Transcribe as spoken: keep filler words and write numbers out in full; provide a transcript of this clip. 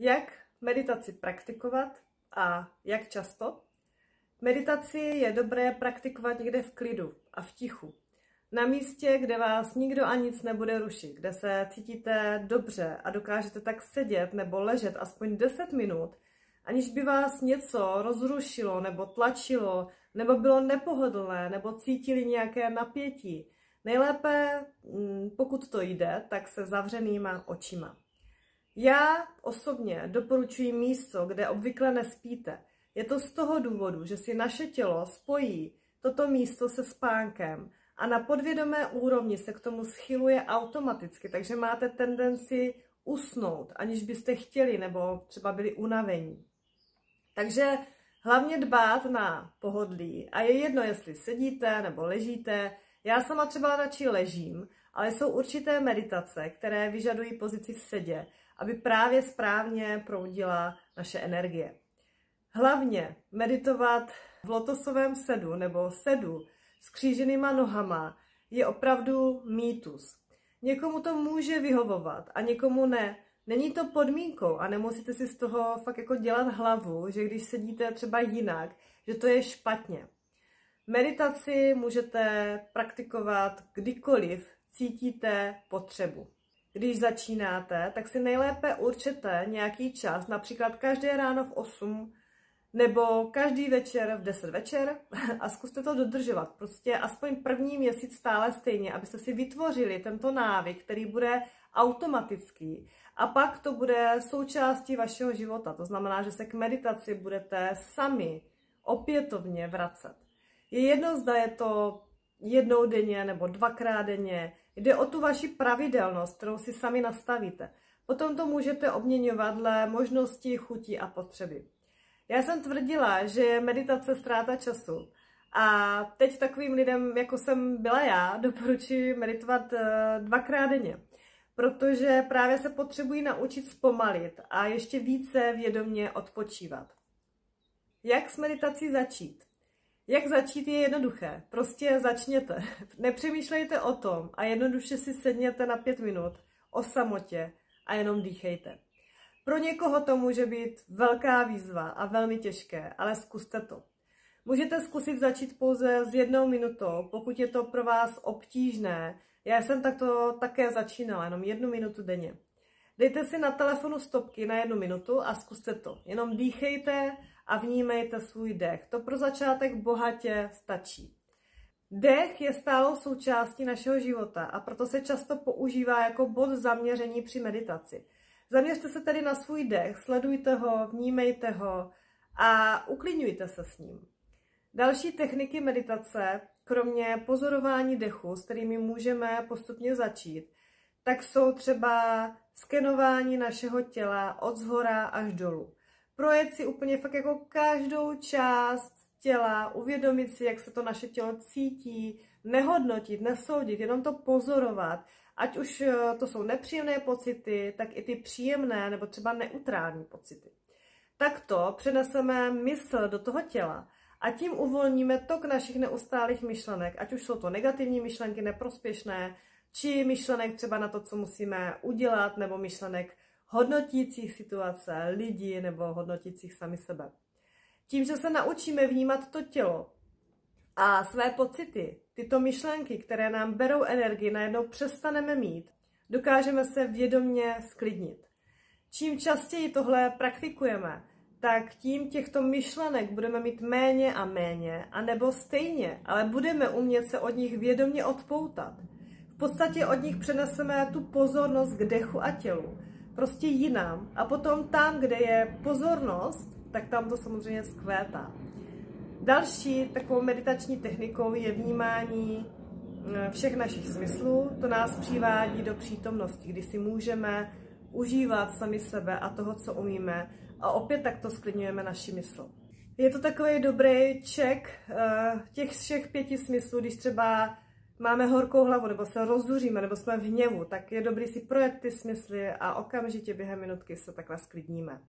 Jak meditaci praktikovat a jak často? Meditaci je dobré praktikovat někde v klidu a v tichu. Na místě, kde vás nikdo a nic nebude rušit, kde se cítíte dobře a dokážete tak sedět nebo ležet aspoň deset minut, aniž by vás něco rozrušilo nebo tlačilo, nebo bylo nepohodlné, nebo cítili nějaké napětí. Nejlépe, pokud to jde, tak se zavřenýma očima. Já osobně doporučuji místo, kde obvykle nespíte. Je to z toho důvodu, že si naše tělo spojí toto místo se spánkem a na podvědomé úrovni se k tomu schyluje automaticky, takže máte tendenci usnout, aniž byste chtěli nebo třeba byli unavení. Takže hlavně dbát na pohodlí a je jedno, jestli sedíte nebo ležíte. Já sama třeba radši ležím, ale jsou určité meditace, které vyžadují pozici v sedě, aby právě správně proudila naše energie. Hlavně meditovat v lotosovém sedu nebo sedu s kříženýma nohama je opravdu mýtus. Někomu to může vyhovovat a někomu ne. Není to podmínkou a nemusíte si z toho fakt jako dělat hlavu, že když sedíte třeba jinak, že to je špatně. Meditaci můžete praktikovat kdykoliv cítíte potřebu. Když začínáte, tak si nejlépe určete nějaký čas, například každé ráno v osm nebo každý večer v deset večer a zkuste to dodržovat. Prostě aspoň první měsíc stále stejně, abyste si vytvořili tento návyk, který bude automatický a pak to bude součástí vašeho života. To znamená, že se k meditaci budete sami opětovně vracet. Je jedno, zda je to jednou denně nebo dvakrát denně. Jde o tu vaši pravidelnost, kterou si sami nastavíte. Potom to můžete obměňovat dle možností, chutí a potřeby. Já jsem tvrdila, že je meditace ztráta času. A teď takovým lidem, jako jsem byla já, doporučuji meditovat dvakrát denně. Protože právě se potřebují naučit zpomalit a ještě více vědomě odpočívat. Jak s meditací začít? Jak začít je jednoduché. Prostě začněte. Nepřemýšlejte o tom a jednoduše si sedněte na pět minut o samotě a jenom dýchejte. Pro někoho to může být velká výzva a velmi těžké, ale zkuste to. Můžete zkusit začít pouze s jednou minutou, pokud je to pro vás obtížné. Já jsem takto také začínala, jenom jednu minutu denně. Dejte si na telefonu stopky na jednu minutu a zkuste to. Jenom dýchejte a vnímejte svůj dech. To pro začátek bohatě stačí. Dech je stálou součástí našeho života a proto se často používá jako bod zaměření při meditaci. Zaměřte se tedy na svůj dech, sledujte ho, vnímejte ho a uklidňujte se s ním. Další techniky meditace, kromě pozorování dechu, s kterými můžeme postupně začít, tak jsou třeba skenování našeho těla od zhora až dolů. Projet si úplně fakt jako každou část těla, uvědomit si, jak se to naše tělo cítí, nehodnotit, nesoudit, jenom to pozorovat. Ať už to jsou nepříjemné pocity, tak i ty příjemné nebo třeba neutrální pocity. Takto přeneseme mysl do toho těla a tím uvolníme tok našich neustálých myšlenek, ať už jsou to negativní myšlenky, neprospěšné, či myšlenek třeba na to, co musíme udělat, nebo myšlenek hodnotících situace, lidí nebo hodnotících sami sebe. Tím, že se naučíme vnímat to tělo a své pocity, tyto myšlenky, které nám berou energii, najednou přestaneme mít, dokážeme se vědomě sklidnit. Čím častěji tohle praktikujeme, tak tím těchto myšlenek budeme mít méně a méně, anebo stejně, ale budeme umět se od nich vědomě odpoutat. V podstatě od nich přeneseme tu pozornost k dechu a tělu, prostě jinam, a potom tam, kde je pozornost, tak tam to samozřejmě vzkvétá. Další takovou meditační technikou je vnímání všech našich smyslů. To nás přivádí do přítomnosti, kdy si můžeme užívat sami sebe a toho, co umíme, a opět takto sklidňujeme naši mysl. Je to takový dobrý check těch všech pěti smyslů, když třeba máme horkou hlavu, nebo se rozzuříme, nebo jsme v hněvu, tak je dobrý si projet ty smysly a okamžitě během minutky se takhle sklidníme.